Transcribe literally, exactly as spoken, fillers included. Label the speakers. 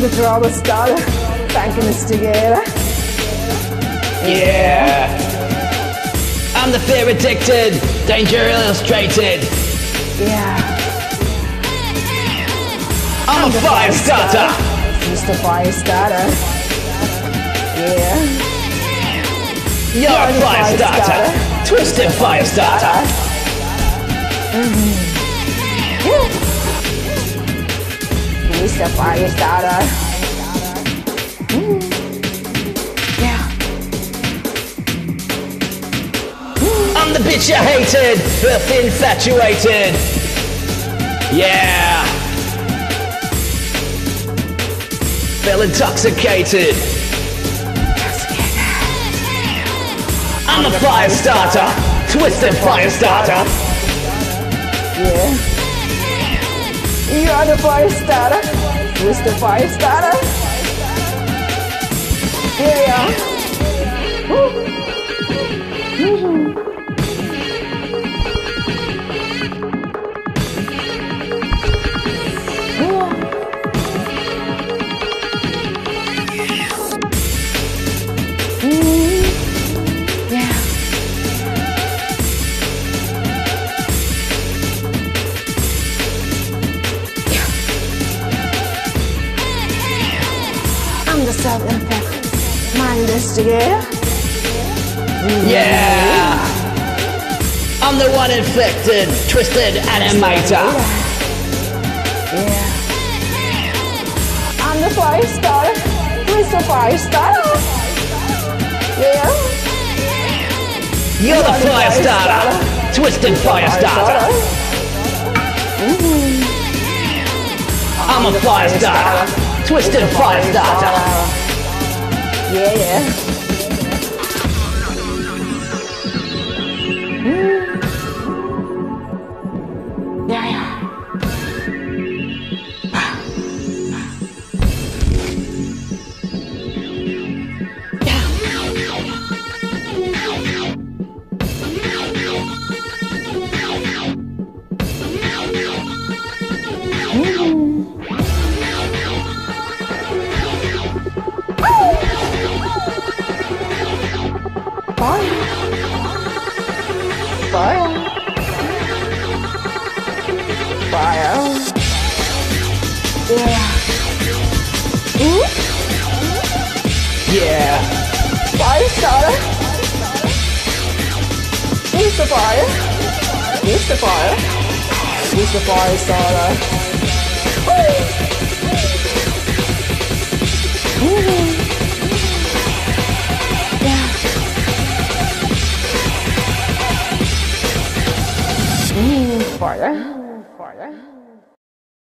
Speaker 1: the trouble starter, banking this together.
Speaker 2: Yeah. I'm the fear addicted, danger illustrated.
Speaker 1: Yeah.
Speaker 2: I'm, I'm a fire starter.
Speaker 1: Mister Fire Starter. Yeah.
Speaker 2: You're, You're a fire, fire starter. starter. Twisted fire starter.
Speaker 1: Mm-hmm. Yeah. Mister Fire Starter. Mm. Yeah.
Speaker 2: I'm the bitch you hated, filthy infatuated. Yeah. Feel intoxicated. I'm the fire starter, twisted fire starter.
Speaker 1: Yeah. You're the fire starter, twisted fire starter. Yeah, yeah. Woo. Mm-hmm. I'm the self-impact mind investigator.
Speaker 2: Yeah. I'm the one inflicted, twisted animator.
Speaker 1: Yeah. I'm the fire starter, twisted fire starter. Yeah.
Speaker 2: You're the fire starter, twisted fire starter.
Speaker 1: Mm-hmm.
Speaker 2: I'm a fire starter, twisted fire starter.
Speaker 1: Yeah, yeah. Mm. Yeah, yeah. Fire. Fire. Fire. Yeah. Ooh.
Speaker 2: Yeah.
Speaker 1: Fire starter. He's the fire. He's the fire. He's the fire starter. Mm-hmm. Yeah. Mm, fire.